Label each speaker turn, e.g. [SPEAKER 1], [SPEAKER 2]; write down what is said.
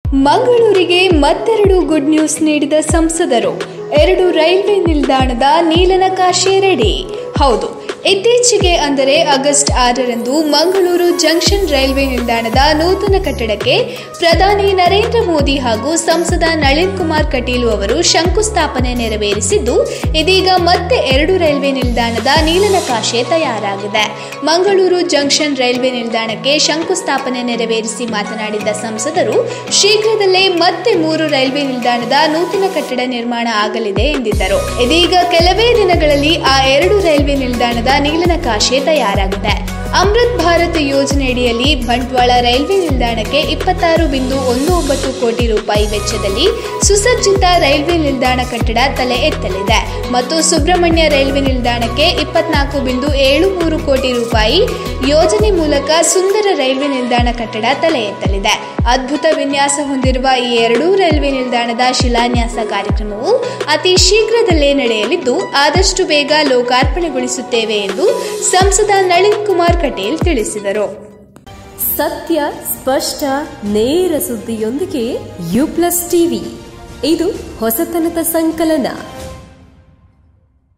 [SPEAKER 1] ಮಂಗಳೂರಿಗೆ ಮತ್ತೆರಡು good news ನೀಡಿದ ಸಂಸದರು. 2 ರೈಲ್ವೆ ನಿಲ್ದಾಣದ ನೀಲನಕಾಶೆ ರೆಡಿ. ಹೌದು, ಇತ್ತೀಚೆಗೆ ಅಂದರೆ ಆಗಸ್ಟ್ 6ರಂದು ಮಂಗಳೂರು ಜಂಕ್ಷನ್ ರೈಲ್ವೆ ನಿಲ್ದಾಣದ ನೂತನ ಕಟ್ಟಡಕ್ಕೆ ಪ್ರಧಾನಿ ನರೇಂದ್ರ ಮೋದಿ ಹಾಗೂ ಸಂಸದ ನಳಿನ್ ಕುಮಾರ್ ಕಟೀಲು ಅವರು ಶಂಕುಸ್ಥಾಪನೆ ನೆರವೇರಿಸಿದ್ದು, ಇದೀಗ ಮತ್ತೆ 2 ರೈಲ್ವೆ ನಿಲ್ದಾಣದ ನೀಲನಕಾಶೆ ತಯಾರಾಗಿದೆ. ಮಂಗಳೂರು ಜಂಕ್ಷನ್ ರೈಲ್ವೆ ನಿಲ್ದಾಣಕ್ಕೆ ಶಂಕುಸ್ಥಾಪನೆ ನೆರವೇರಿಸಿ ಮಾತನಾಡಿದ ಸಂಸದರು, ಶೀಘ್ರದಲ್ಲೇ ಮತ್ತೆ 3 ರೈಲ್ವೆ ನಿಲ್ದಾಣದ ನೂತನ ಕಟ್ಟಡ ನಿರ್ಮಾಣ ಆಗಲಿದೆ ಎಂದಿದ್ದರು. ಇದೀಗ ಕೆಲವೇ ದಿನಗಳಲ್ಲಿ ಆ 2 ರೈಲ್ವೆ ನಿಲ್ದಾಣದ ನೀಲನಕಾಶೆ ತಯಾರಾಗಿದೆ. ಅಮೃತ್ ಭಾರತ್ ಯೋಜನೆಯಡಿಯಲ್ಲಿ ಬಂಟ್ವಾಳ ರೈಲ್ವೆ ನಿಲ್ದಾಣಕ್ಕೆ 26.19 ಕೋಟಿ ರೂಪಾಯಿ ವೆಚ್ಚದಲ್ಲಿ ಸುಸಜ್ಜಿತ ರೈಲ್ವೆ ನಿಲ್ದಾಣ ಕಟ್ಟಡ ತಲೆ ಎತ್ತಲಿದೆ ಮತ್ತು ಸುಬ್ರಹ್ಮಣ್ಯ ರೈಲ್ವೆ ನಿಲ್ದಾಣಕ್ಕೆ 24.73 ಕೋಟಿ ರೂಪಾಯಿ ಯೋಜನೆ ಮೂಲಕ ಸುಂದರ ರೈಲ್ವೆ ನಿಲ್ದಾಣ ಕಟ್ಟಡ ತಲೆ ಎತ್ತಲಿದೆ. ಅದ್ಭುತ ವಿನ್ಯಾಸ ಹೊಂದಿರುವ ಈ 2 ರೈಲ್ವೆ ನಿಲ್ದಾಣದ ಶಿಲಾನ್ಯಾಸ ಕಾರ್ಯಕ್ರಮವು ಅತಿ ಶೀಘ್ರದಲ್ಲೇ ನಡೆಯಲಿದ್ದು, ಆದಷ್ಟು ಬೇಗ ಲೋಕಾರ್ಪಣೆಗೊಳಿಸುತ್ತೇವೆ ಎಂದು ಸಂಸದ ನಳಿನ್ ಕುಮಾರ್ ಕಟೀಲ್ ತಿಳಿಸಿದರು.
[SPEAKER 2] ಸತ್ಯ, ಸ್ಪಷ್ಟ, ನೇರ ಸುದ್ದಿಯೊಂದಿಗೆ ಯು ಪ್ಲಸ್ ಟಿವಿ. ಇದು ಹೊಸತನದ ಸಂಕಲನ.